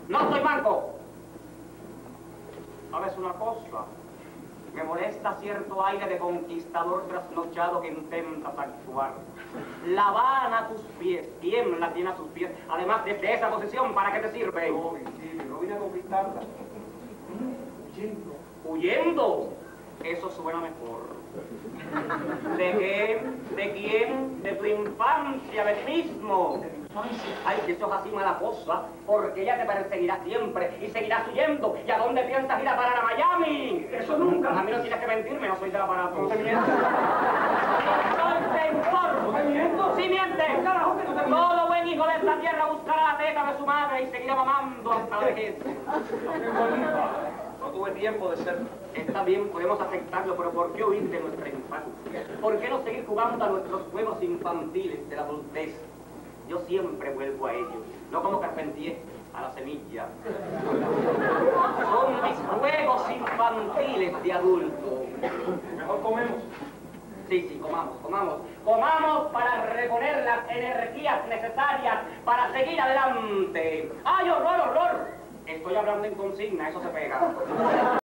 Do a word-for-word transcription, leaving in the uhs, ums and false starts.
No soy manco. ¿Sabes una cosa? Me molesta cierto aire de conquistador trasnochado que intentas actuar. La Habana a tus pies, tiembla tiene a tus pies. Además, desde esa posición, ¿para qué te sirve? No, Virgilio, no vine a conquistarla. Huyendo. ¿Huyendo? Eso suena mejor. ¿De qué? ¿De quién? ¿De tu infancia, de ti mismo? Ay, que eso es así mala cosa, porque ella te perseguirá siempre y seguirás huyendo. ¿Y a dónde piensas ir a parar? ¿A Miami? Eso nunca. A mí no tienes que mentirme, no soy del aparato. No te miento. ¡No te informo! ¿No te miento? ¡Sí miente! Carajo, que no te miento. Todo buen hijo de esta tierra buscará la teta de su madre y seguirá mamando hasta la vejez. No tuve tiempo de ser. Está bien, podemos aceptarlo, pero ¿por qué huir de nuestra infancia? ¿Por qué no seguir jugando a nuestros juegos infantiles de la adultez? Yo siempre vuelvo a ellos, no como Carpentier, a la semilla. Son mis juegos infantiles de adulto. Mejor comemos. Sí, sí, comamos, comamos. Comamos para reponer las energías necesarias para seguir adelante. ¡Ay, horror, horror! Estoy hablando en consigna, eso se pega.